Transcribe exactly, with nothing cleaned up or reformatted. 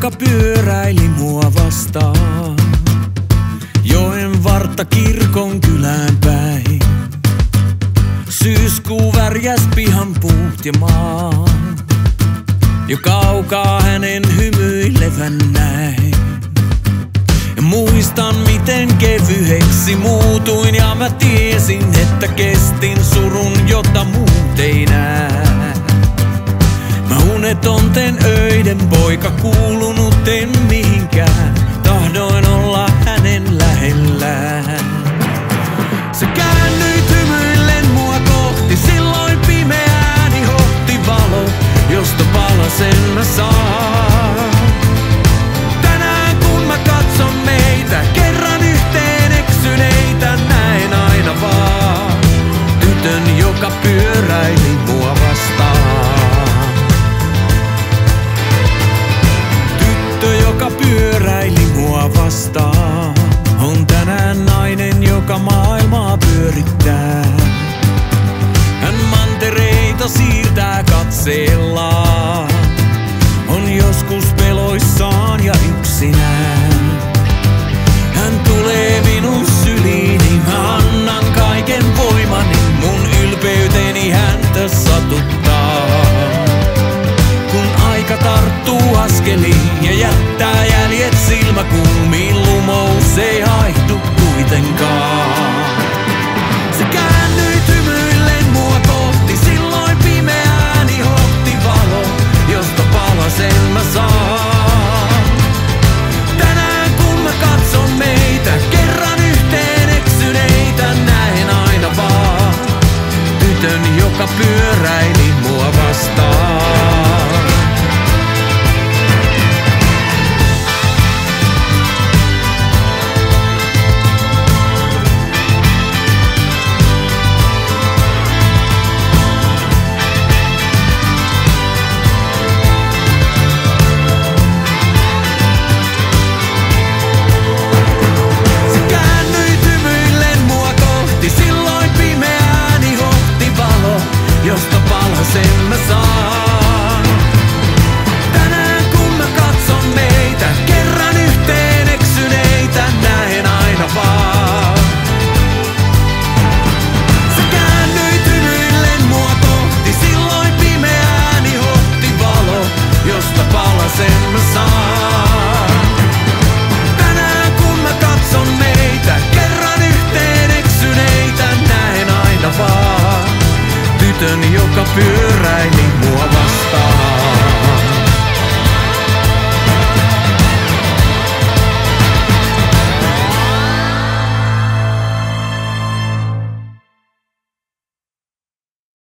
joka pyöräili mua vastaan. Joen vartta kirkon kylään päin. Syyskuu värjäs pihan puut ja maa. Jo kaukaa hänen hymyilevän näin. Ja muistan miten kevyeksi muutuin ja mä tiesin, että kestin surun, jota muut ei näe. Mä unetonten öiden poika, kuulunut en mihinkään, tahdoin olla hänen lähellään. Se käännyi hymyillen mua kohti, silloin pimeä ääni hohti valo, josta palasen mä saan. Tänään kun mä katson meitä, kerran yhteen eksyneitä, näen aina vaan tytön, joka pyöräili mua vastaan. Tyttö, joka pyöräili mua vastaan, on tänään nainen, joka maailmaa pyörittää. Hän mantereita siirtää katseellaan, on joskus peloissaan ja yksinään. Hän tulee minun syliini, mä annan kaiken voimani, mun ylpeyteni häntä satuttaa. Kun aika tarttuu askeliin ja jättää jäljet silmäkulmiin, lumous ei haihdu kuitenkaan. Se käännyi hymyillen mua kohti, silloin pimeä ääni hohti valo, josta palasen mä saan. Tänään kun mä katson meitä, kerran yhteen eksyneitä, näen aina vaan tytön, joka pyöräili mua vastaan. Josta palasen mä saan. Tänään kun mä katson meitä, kerran yhteen eksyneitä, näen aina vaan. Se käännyi hymyillen mua kohti, silloin pimeä ääni hohti valo, josta palasen mä saan. Tänään kun mä katson meitä, kerran yhteen eksyneitä, näen aina vaan tytön, joka pyöräili mua.